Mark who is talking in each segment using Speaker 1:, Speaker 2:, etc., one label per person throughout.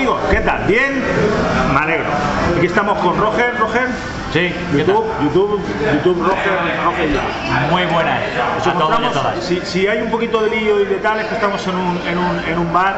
Speaker 1: amigos, ¿qué tal? ¿Bien? Me alegro. Aquí estamos con Roger. Roger.
Speaker 2: Sí,
Speaker 1: YouTube, Roger.
Speaker 2: Muy buenas.
Speaker 1: Nos encontramos, si hay un poquito de lío y de tal, es que estamos en un bar.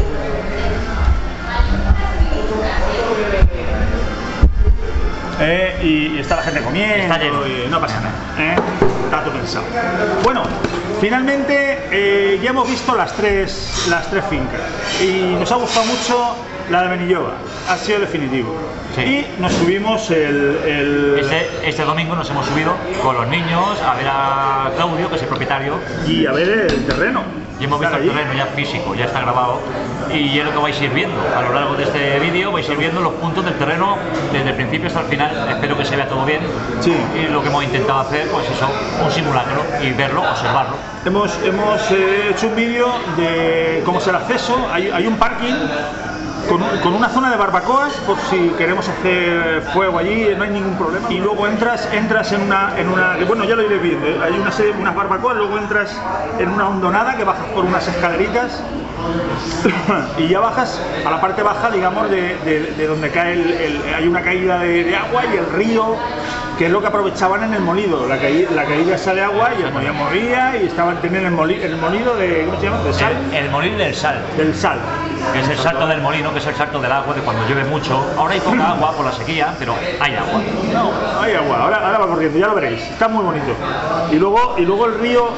Speaker 1: Y está la gente comiendo,
Speaker 2: está lleno.
Speaker 1: Y no pasa nada, está todo pensado. Bueno, finalmente ya hemos visto las tres fincas y nos ha gustado mucho la de Benilloba, ha sido definitivo.
Speaker 2: Sí.
Speaker 1: Y nos subimos
Speaker 2: este domingo nos hemos subido con los niños a ver a Claudio, que es el propietario,
Speaker 1: y a ver el terreno.
Speaker 2: Y hemos visto el terreno ya físico, ya está grabado, y es lo que vais a ir viendo. A lo largo de este vídeo vais a ir viendo los puntos del terreno desde el principio hasta el final. Espero que se vea todo bien.
Speaker 1: Sí.
Speaker 2: Y lo que hemos intentado hacer, pues eso, un simulacro y verlo, observarlo.
Speaker 1: Hemos hecho un vídeo de cómo es el acceso. Hay un parking con una zona de barbacoas por si queremos hacer fuego allí, no hay ningún problema. Y luego entras en una bueno, ya lo iréis viendo, hay unas barbacoas, luego entras en una hondonada que bajas por unas escaleritas y ya bajas a la parte baja, digamos, de donde cae hay una caída de agua y el río, que es lo que aprovechaban en el molido, la caída esa de agua, y el molido movía y tenían el molido de, ¿cómo se llama? De sal.
Speaker 2: El molido del sal.
Speaker 1: Del sal.
Speaker 2: Que es el salto del molino, que es el salto del agua de cuando llueve mucho. Ahora hay poca agua por la sequía, pero hay agua.
Speaker 1: No, hay agua, ahora va corriendo, ya lo veréis, está muy bonito. Y luego el río,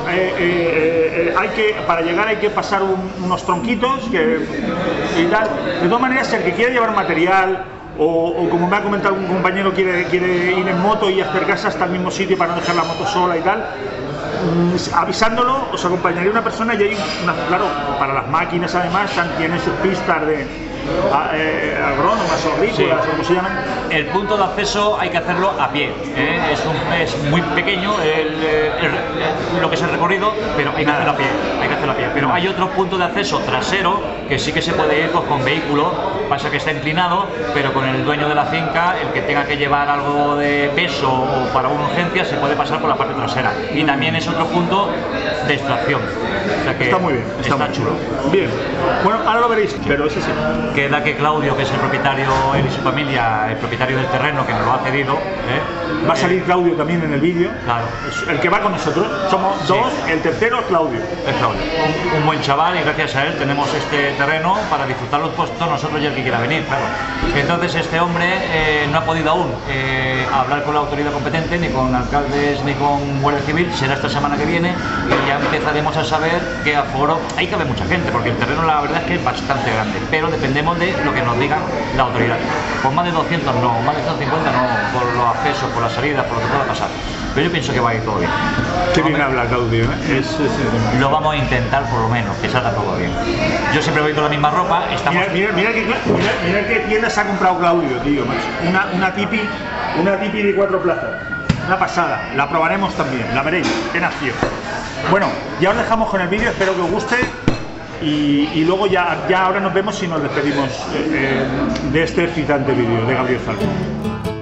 Speaker 1: para llegar hay que pasar unos tronquitos y tal. De todas maneras, el que quiera llevar material, o como me ha comentado un compañero, quiere ir en moto y acercarse hasta el mismo sitio para no dejar la moto sola y tal, avisándolo, os acompañaría una persona, y hay claro, para las máquinas además tienen sus pistas de agrónomas o agrícolas, o como se llaman.
Speaker 2: El punto de acceso hay que hacerlo a pie, es muy pequeño lo que es el recorrido, pero hay que hacerlo a pie, Pero hay otro punto de acceso trasero que sí que se puede ir, pues, con vehículo, pasa que está inclinado, pero con el dueño de la finca, el que tenga que llevar algo de peso o para una urgencia, se puede pasar por la parte trasera. Y también es otro punto de extracción. O sea que
Speaker 1: está muy bien,
Speaker 2: está chulo.
Speaker 1: Bien, bueno, ahora lo veréis, pero eso sí.
Speaker 2: Queda que Claudio, que es el propietario, él y su familia, el propietario del terreno que nos lo ha cedido,
Speaker 1: va a salir Claudio también en el vídeo.
Speaker 2: Claro.
Speaker 1: El que va con nosotros, somos dos, el tercero es Claudio.
Speaker 2: Es Claudio, un buen chaval, y gracias a él tenemos este terreno para disfrutarlo todos nosotros y el que quiera venir, claro. Entonces este hombre no ha podido aún hablar con la autoridad competente, ni con alcaldes, ni con Guardia Civil. Será esta semana que viene y ya empezaremos a saber que aforo, hay que haber mucha gente, porque el terreno la verdad es que es bastante grande, pero dependemos de lo que nos diga la autoridad. Por más de 200 no, más de 150 no, por los accesos, por las salidas, por lo que pueda pasar. Pero yo pienso que va a ir todo bien.
Speaker 1: Qué bien habla Claudio,
Speaker 2: Lo vamos a intentar, por lo menos, que salga todo bien. Yo siempre voy con la misma ropa.
Speaker 1: Mira qué tienda se ha comprado Claudio, tío, macho. Una tipi de 4 plazas. Una pasada, la probaremos también, la veréis, qué nació. Bueno, ya os dejamos con el vídeo, espero que os guste. Y luego ya ahora nos vemos y nos despedimos de este excitante vídeo de Gabriel Falcón.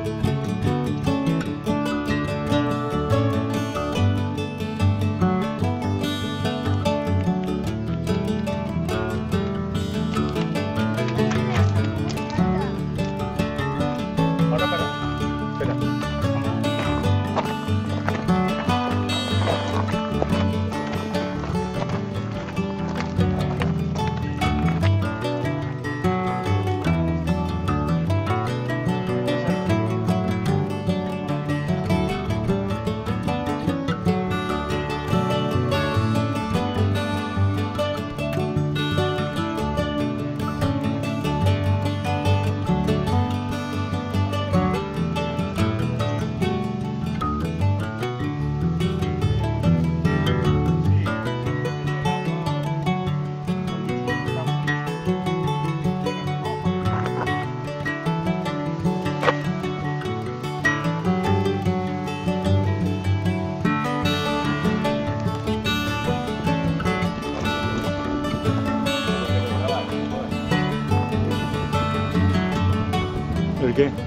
Speaker 1: ¿El qué?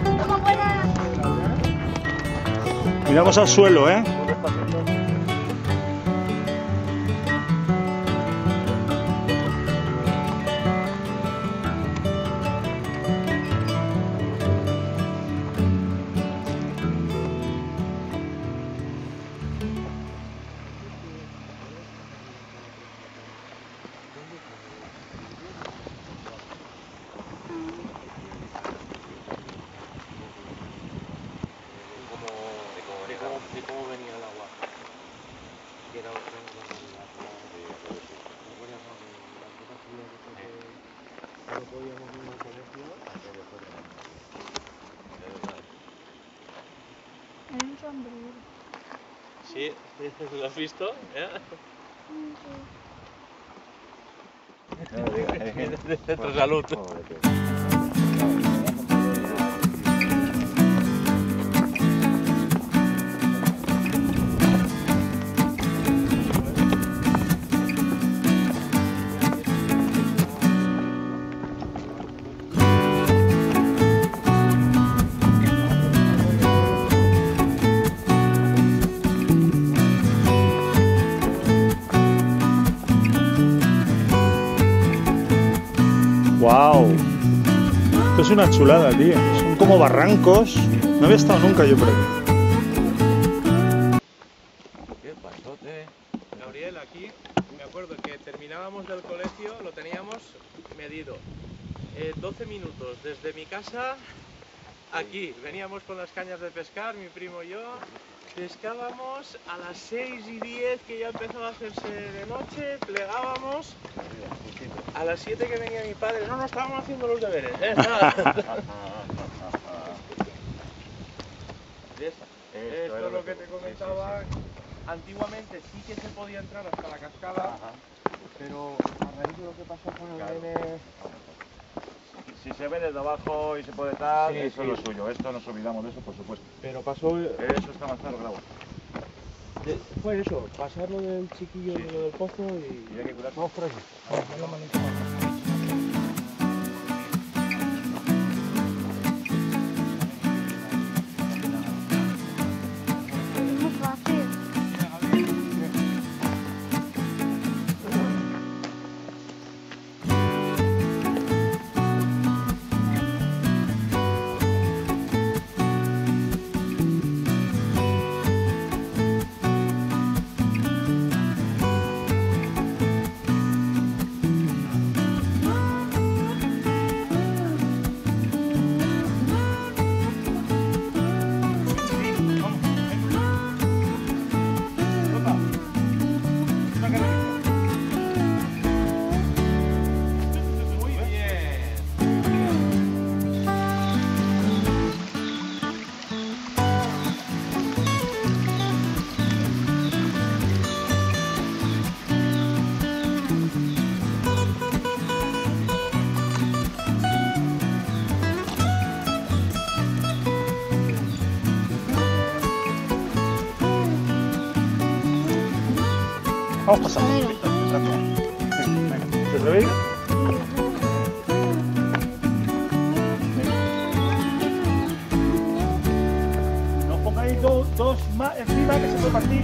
Speaker 1: Miramos al suelo, ¿eh?
Speaker 3: podíamos ir al colegio.
Speaker 4: Hay un sombrero.
Speaker 3: Sí, ¿lo has visto? De salud.
Speaker 1: ¡Wow! Esto es una chulada, tío. Son como barrancos. No había estado nunca yo por aquí.
Speaker 2: ¿Qué pasote?
Speaker 3: Gabriel, aquí me acuerdo que terminábamos del colegio, lo teníamos medido. 12 minutos desde mi casa aquí. Veníamos con las cañas de pescar, mi primo y yo. Pescábamos a las 6:10, que ya empezaba a hacerse de noche, plegábamos. A las 7 que venía mi padre, no estábamos haciendo los deberes. Esto es lo que te comentaba. Antiguamente sí que se podía entrar hasta la cascada, pero a raíz de lo que pasó con el nene...
Speaker 2: Si se ve desde abajo y se puede tal,
Speaker 3: Sí,
Speaker 2: eso
Speaker 3: sí.
Speaker 2: es lo suyo. Esto nos olvidamos de eso, por supuesto.
Speaker 3: Pero pasó...
Speaker 2: Eso está más claro que el agua.
Speaker 3: Fue eso, pasar lo del chiquillo
Speaker 2: Sí.
Speaker 3: y lo del pozo y...
Speaker 2: Y hay que cuidarse.
Speaker 3: Vamos por aquí. Vamos, dale la manita.
Speaker 4: Es muy fácil.
Speaker 3: Muy bien.
Speaker 1: Vamos pasando. ¿Se atreve? No os pongáis dos más encima que se puede partir.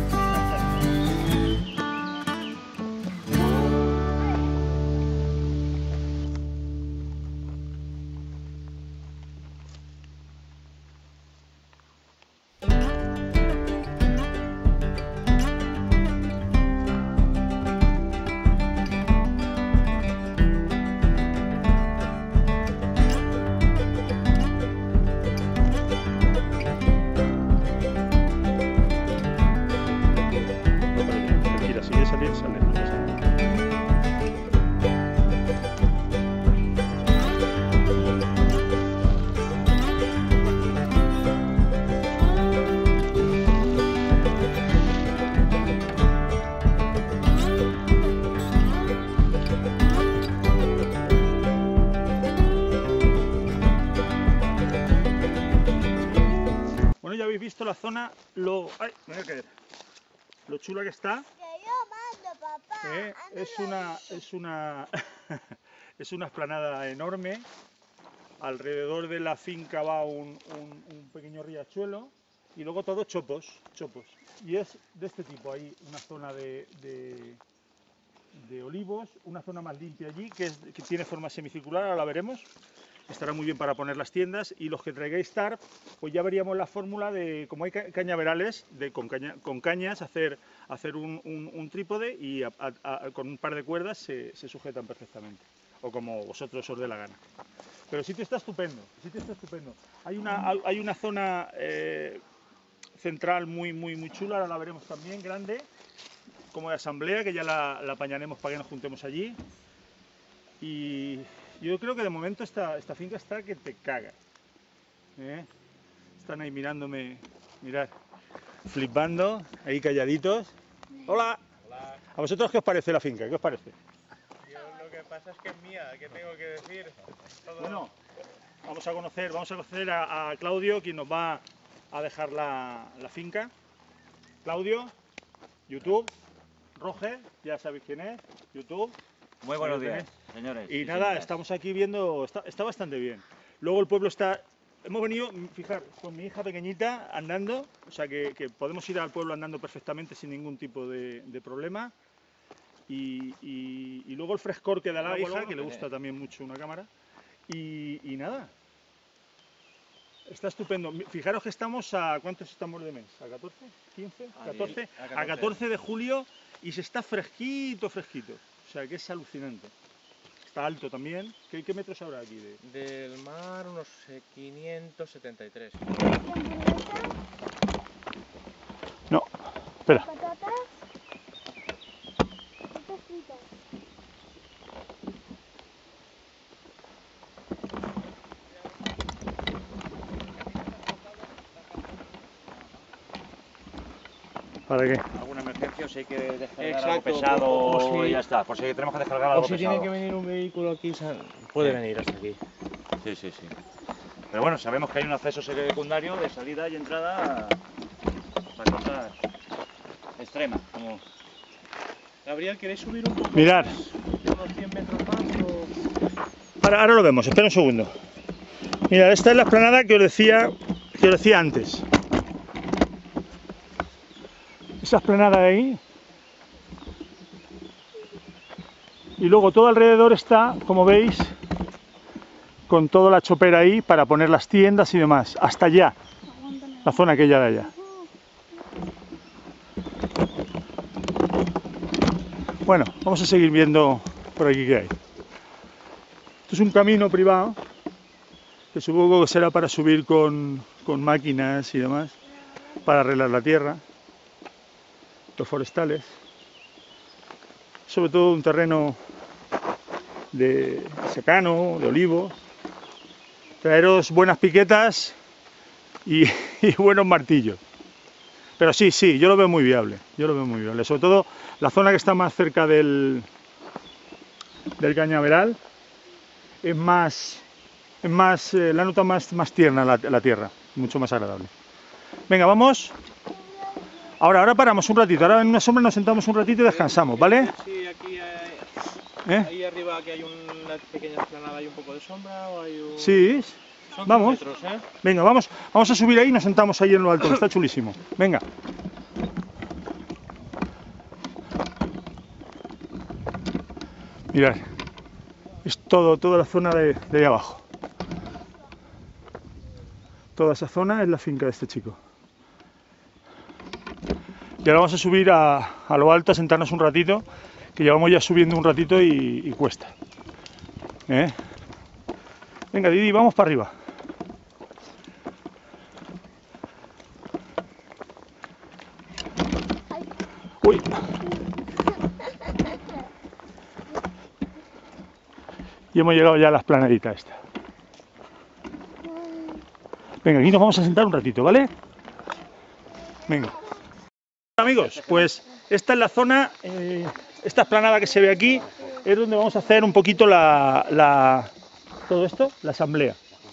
Speaker 1: Tranquila, sigue saliendo, sale. Bueno, ya habéis visto la zona, lo chula que está. Es una explanada enorme. Alrededor de la finca va un pequeño riachuelo y luego todo chopos. Y es de este tipo. Hay una zona de olivos, una zona más limpia allí que tiene forma semicircular, ahora la veremos. Estará muy bien para poner las tiendas, y los que traigáis tarp, pues ya veríamos la fórmula de, como hay cañaverales, con cañas hacer un trípode y con un par de cuerdas se sujetan perfectamente, o como vosotros os dé la gana. Pero el sitio está estupendo, Hay una zona central muy chula, ahora la veremos también, grande, como de asamblea, que ya la apañaremos para que nos juntemos allí. Y Yo creo que de momento esta finca está que te caga. Están ahí mirándome, mirad, flipando, ahí calladitos. ¡Hola!
Speaker 3: Hola.
Speaker 1: ¿A vosotros qué os parece la finca? ¿Qué os parece?
Speaker 3: Yo lo que pasa es que es mía, ¿qué tengo que decir? Todo...
Speaker 1: Bueno, vamos a conocer a Claudio, quien nos va a dejar la finca. Claudio, YouTube, Roger, ya sabéis quién es, YouTube.
Speaker 2: Muy buenos días, señores.
Speaker 1: Y nada,
Speaker 2: señoras.
Speaker 1: estamos aquí viendo, está bastante bien. Luego el pueblo está, hemos venido, fijar, con mi hija pequeñita andando, o sea que podemos ir al pueblo andando perfectamente sin ningún tipo de problema. Y luego el frescor que da la hija, que le gusta también mucho una cámara. Y nada, está estupendo. Fijaros que estamos a, ¿cuántos estamos de mes? ¿A 14? ¿15? ¿14? A 14 de julio y se está fresquito, fresquito. O sea que es alucinante. Está alto también. ¿Qué metros habrá aquí?
Speaker 3: Del mar unos 573.
Speaker 1: No, espera.
Speaker 4: Patatas. Patatas fritas.
Speaker 1: ¿Para qué?
Speaker 2: ¿Alguna emergencia o si hay que descargar
Speaker 3: Exacto,
Speaker 2: algo pesado
Speaker 3: o si-
Speaker 2: y ya está? Por si tenemos que descargar algo
Speaker 3: O si
Speaker 2: pesado.
Speaker 3: tiene que venir un vehículo aquí, puede
Speaker 2: Sí.
Speaker 3: venir hasta aquí.
Speaker 2: Sí, sí, sí. Pero bueno, sabemos que hay un acceso secundario de salida y entrada para cosas extremas. Como...
Speaker 3: Gabriel, ¿queréis subir un poco?
Speaker 1: Mirad.
Speaker 3: Unos 100 metros más o...
Speaker 1: Ahora lo vemos, espera un segundo. Mirad, esta es la explanada que os decía antes. Esa explanada de ahí. Y luego todo alrededor está, como veis, con toda la chopera ahí para poner las tiendas y demás. Hasta allá, la zona aquella de allá. Bueno, vamos a seguir viendo por aquí qué hay. Esto es un camino privado, que supongo que será para subir con máquinas y demás, para arreglar la tierra, los forestales. Sobre todo un terreno de secano, de olivos. Traeros buenas piquetas y buenos martillos. Pero sí, yo lo veo muy viable, sobre todo la zona que está más cerca del cañaveral es más la nota más tierna la tierra, mucho más agradable. Venga, vamos. Ahora paramos un ratito, ahora en una sombra nos sentamos un ratito y descansamos, ¿vale?
Speaker 3: Sí, aquí ahí arriba que hay una pequeña explanada, hay un poco de sombra o hay un...
Speaker 1: Sí,
Speaker 3: Son
Speaker 1: vamos.
Speaker 3: 2 metros, ¿eh?
Speaker 1: Venga, vamos a subir ahí y nos sentamos ahí en lo alto, está chulísimo. Venga. Mirad, es toda la zona de ahí abajo. Toda esa zona es la finca de este chico. Y ahora vamos a subir a lo alto, a sentarnos un ratito, que llevamos ya subiendo un ratito y cuesta. Venga, Didi, vamos para arriba. Uy. Y hemos llegado ya a la esplanadita esta. Venga, aquí nos vamos a sentar un ratito, ¿vale? Venga. Amigos, pues esta es la zona, esta esplanada que se ve aquí, es donde vamos a hacer un poquito todo esto, la asamblea.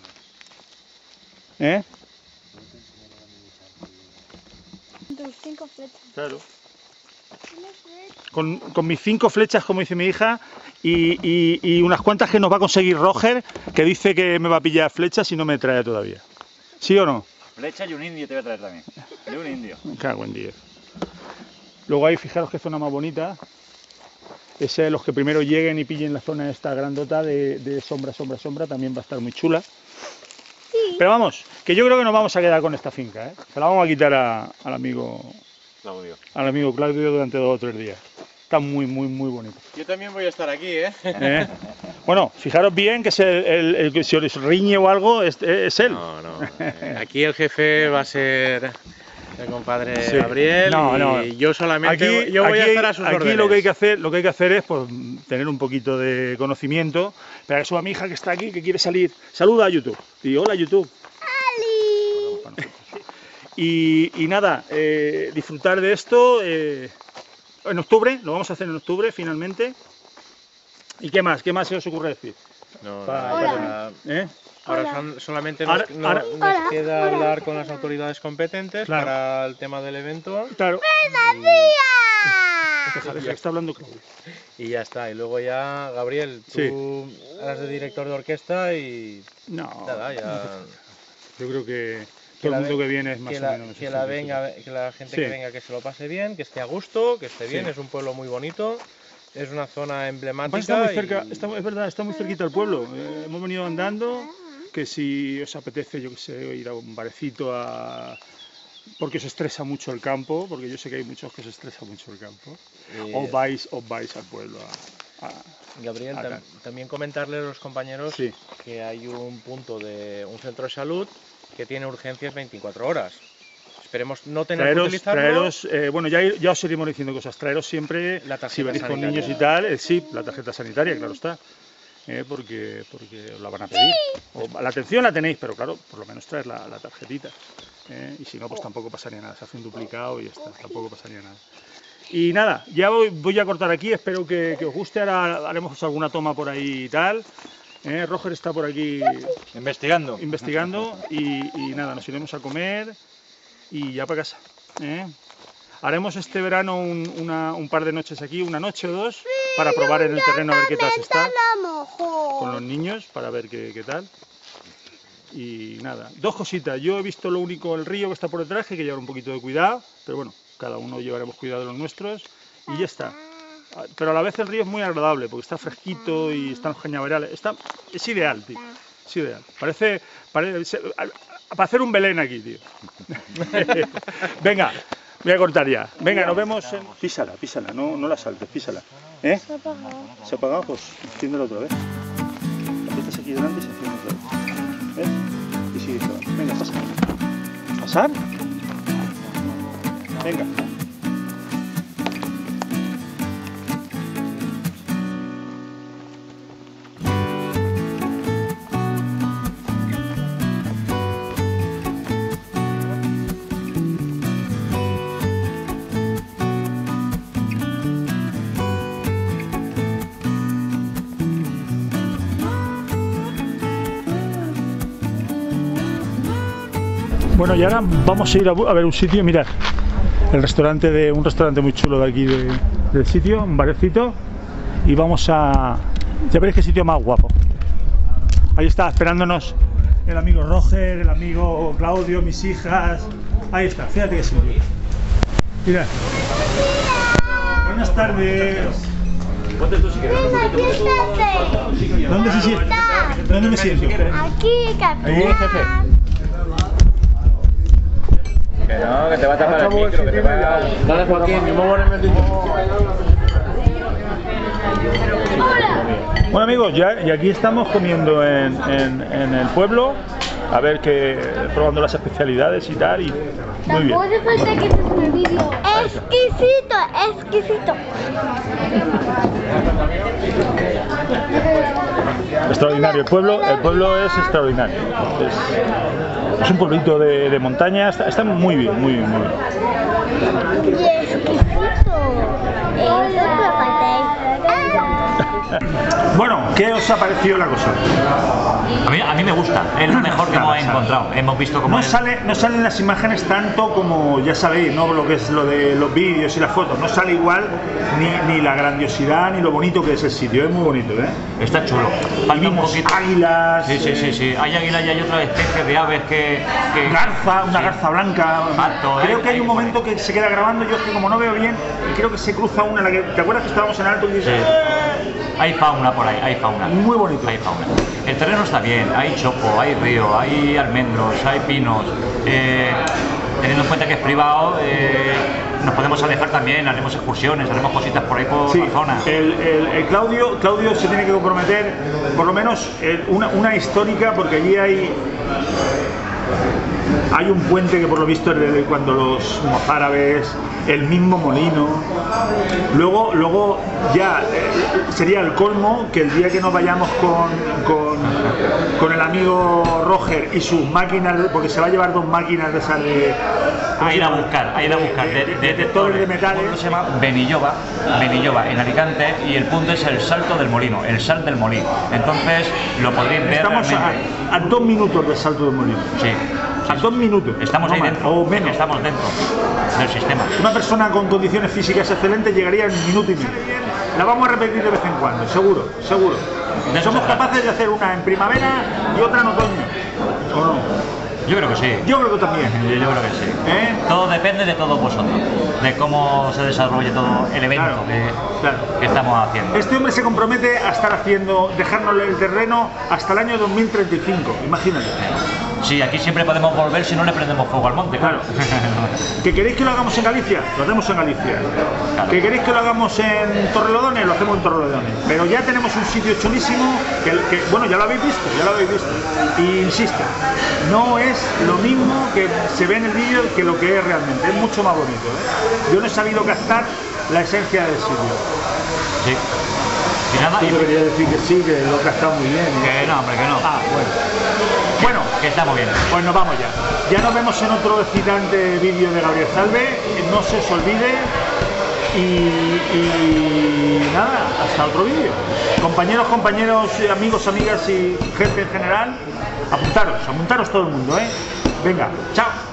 Speaker 4: Tus 5 flechas.
Speaker 1: Claro. Con mis 5 flechas, como dice mi hija, y unas cuantas que nos va a conseguir Roger, que dice que me va a pillar flechas y no me trae todavía. ¿Sí o no?
Speaker 2: Flecha y un indio te voy a traer también. Y un indio.
Speaker 1: Me cago en 10. Luego ahí, fijaros qué zona más bonita. Ese, los que primero lleguen y pillen la zona esta grandota de sombra, también va a estar muy chula. Sí. Pero vamos, que yo creo que nos vamos a quedar con esta finca, ¿eh? Se la vamos a quitar al amigo Claudio durante 2 o 3 días. Está muy bonito.
Speaker 3: Yo también voy a estar aquí, ¿eh?
Speaker 1: Bueno, fijaros bien que es el que si os riñe o algo, es él.
Speaker 3: No. Aquí el jefe va a ser el compadre
Speaker 1: Sí.
Speaker 3: Gabriel.
Speaker 1: No.
Speaker 3: Y yo solamente yo voy a estar a sus órdenes.
Speaker 1: Aquí lo que hay que hacer es pues, tener un poquito de conocimiento. Espera, que suba mi hija que está aquí, que quiere salir. Saluda a YouTube. Y hola YouTube. Y nada, disfrutar de esto en octubre, lo vamos a hacer en octubre finalmente. ¿Y qué más? ¿Qué más se os ocurre decir?
Speaker 3: No,
Speaker 1: ¿Eh?
Speaker 3: ahora solamente
Speaker 1: Ahora-
Speaker 3: nos queda hablar con las autoridades competentes
Speaker 1: Claro.
Speaker 3: para el tema del evento
Speaker 1: Claro. Deja, que está hablando Claudio.
Speaker 3: y ya está. Y luego ya, Gabriel, tú harás de director de orquesta y
Speaker 1: No,
Speaker 3: nada,
Speaker 1: no
Speaker 3: ya...
Speaker 1: hace falta. Yo creo que
Speaker 3: Que
Speaker 1: todo
Speaker 3: la
Speaker 1: el mundo
Speaker 3: ve-
Speaker 1: que viene es más
Speaker 3: que
Speaker 1: o
Speaker 3: la,
Speaker 1: menos.
Speaker 3: que la venga, que la gente
Speaker 1: Sí.
Speaker 3: que venga que se lo pase bien, que esté a gusto, que esté bien.
Speaker 1: Sí.
Speaker 3: Es un pueblo muy bonito, es una zona emblemática.
Speaker 1: Está muy cerca,
Speaker 3: y-
Speaker 1: es verdad, está muy cerquita del pueblo. Hemos venido andando, que si os apetece, yo que sé, ir a un barecito porque os estresa mucho el campo, porque yo sé que hay muchos que os estresa mucho el campo. O vais al pueblo
Speaker 3: Gabriel,
Speaker 1: acá.
Speaker 3: también comentarle a los compañeros
Speaker 1: Sí.
Speaker 3: que hay un punto de un centro de salud que tiene urgencias 24 horas. Esperemos no tener que utilizarlo.
Speaker 1: Traeros, bueno, ya os iremos diciendo cosas. Traeros siempre,
Speaker 3: La tarjeta
Speaker 1: si venís con
Speaker 3: sanitaria.
Speaker 1: niños y tal, sí, la tarjeta sanitaria, claro está. Porque os la van a pedir. O, la atención la tenéis, pero claro, por lo menos traer la tarjetita. Y si no, pues tampoco pasaría nada. Se hace un duplicado y ya está, tampoco pasaría nada. Y nada, ya voy a cortar aquí, espero que os guste. Ahora haremos alguna toma por ahí y tal. Roger está por aquí
Speaker 2: Investigando.
Speaker 1: investigando y nada, nos iremos a comer y ya para casa. Haremos este verano un par de noches aquí, una noche o dos, para probar en el terreno a ver qué tal se está con los niños, para ver qué tal. Y nada, dos cositas. Yo he visto lo único, el río que está por detrás, que hay que llevar un poquito de cuidado, pero bueno, cada uno llevaremos cuidado de los nuestros y ya está. Pero a la vez el río es muy agradable porque está fresquito y están los cañaverales. Es ideal, tío. Es ideal. Parece para hacer un Belén aquí, tío. Venga, voy a cortar ya. Venga, nos vemos en... Písala, no la saltes, písala. ¿Se ha apagado? Pues enciéndelo otra vez. Aprietas aquí delante y se enciende otra vez. ¿Ves? Y sigue todo. Venga, pasa. ¿Pasar? Venga. Bueno, y ahora vamos a ir a ver un sitio, mirad, un restaurante muy chulo de aquí del sitio, un barecito, y vamos a... ya veréis qué sitio más guapo. Ahí está esperándonos el amigo Roger, el amigo Claudio, mis hijas. Ahí está, fíjate qué sitio. Mirad. Buenas tardes. ¿Dónde se siente? ¿Dónde me siento?
Speaker 4: Aquí, capitán.
Speaker 1: Ahí, jefe.
Speaker 2: Que no, que te va a tapar el micro, que te va... Dale, Joaquín, yo me voy a meter.
Speaker 1: Bueno amigos, y aquí estamos comiendo en el pueblo, a ver probando las especialidades y tal, y muy bien.
Speaker 4: Tampoco hace falta que te el vídeo. Exquisito, exquisito.
Speaker 1: Extraordinario, el pueblo es extraordinario. Es un pueblito de montaña, está muy bien, muy bien, muy bien.
Speaker 4: Y exquisito.
Speaker 1: Bueno, ¿qué os ha parecido la cosa?
Speaker 2: A mí me gusta, es lo mejor que hemos encontrado. Hemos visto cómo
Speaker 1: No salen las imágenes tanto como, ya sabéis, ¿no? Lo que es lo de los vídeos y las fotos. No sale igual ni la grandiosidad ni lo bonito que es el sitio. Es muy bonito, ¿eh?
Speaker 2: está chulo.
Speaker 1: Y
Speaker 2: Falta un
Speaker 1: vimos
Speaker 2: poquito.
Speaker 1: águilas,
Speaker 2: Sí. Hay águilas y hay otras especies de aves que...
Speaker 1: una garza blanca.
Speaker 2: Exacto,
Speaker 1: Creo que hay un
Speaker 2: hay-
Speaker 1: momento que se queda grabando, yo es que como no veo bien, y creo que se cruza una, ¿te acuerdas que estábamos en alto y dices,
Speaker 2: Hay fauna por ahí, hay fauna.
Speaker 1: Muy bonito.
Speaker 2: Hay fauna. El terreno está bien, hay chopo, hay río, hay almendros, hay pinos. Teniendo en cuenta que es privado, nos podemos alejar también, haremos excursiones, haremos cositas por ahí por
Speaker 1: Sí,
Speaker 2: la zona.
Speaker 1: el Claudio se tiene que comprometer, por lo menos una histórica, porque allí Hay un puente que por lo visto es de cuando los mozárabes, el mismo molino. Luego ya sería el colmo que el día que nos vayamos con el amigo Roger y sus máquinas, porque se va a llevar 2 máquinas de esas de...
Speaker 2: A ir a buscar
Speaker 1: detectores de metales.
Speaker 2: Se llama Benilloba en Alicante, y el punto es el salto del molino, el sal del molino. Entonces lo podréis ver.
Speaker 1: Estamos a 2 minutos del salto del molino.
Speaker 2: Sí.
Speaker 1: A 2 minutos.
Speaker 2: Estamos
Speaker 1: no
Speaker 2: ahí
Speaker 1: más,
Speaker 2: dentro.
Speaker 1: o menos.
Speaker 2: Estamos dentro del sistema.
Speaker 1: Una persona con condiciones físicas excelentes llegaría en 1 minuto y medio. La vamos a repetir de vez en cuando, seguro. Somos capaces de hacer una en primavera y otra en otoño, ¿o no?
Speaker 2: Yo creo que sí.
Speaker 1: Yo creo que también.
Speaker 2: Yo creo que sí. Todo depende de todos vosotros, de cómo se desarrolle todo el evento que estamos haciendo.
Speaker 1: Este hombre se compromete a estar dejárnosle el terreno hasta el año 2035, imagínate.
Speaker 2: Sí, aquí siempre podemos volver si no le prendemos fuego al monte, claro.
Speaker 1: ¿Que queréis que lo hagamos en Galicia? Lo hacemos en Galicia. Claro. ¿Que queréis que lo hagamos en Torrelodones? Lo hacemos en Torrelodones. Pero ya tenemos un sitio chulísimo que bueno, ya lo habéis visto. Y insisto, no es lo mismo que se ve en el vídeo que lo que es realmente. Es mucho más bonito, ¿eh? Yo no he sabido captar la esencia del sitio.
Speaker 2: Sí. Y nada,
Speaker 1: yo debería decir que sí, que lo he captado muy bien.
Speaker 2: Que no, hombre, que no.
Speaker 1: Ah, bueno,
Speaker 2: que está muy bien.
Speaker 1: Pues nos vamos ya. Ya nos vemos en otro excitante vídeo de Gabriel Salve. No se os olvide. Y nada, hasta otro vídeo. Compañeros, amigos, amigas y gente en general, apuntaros todo el mundo, ¿eh? Venga, chao.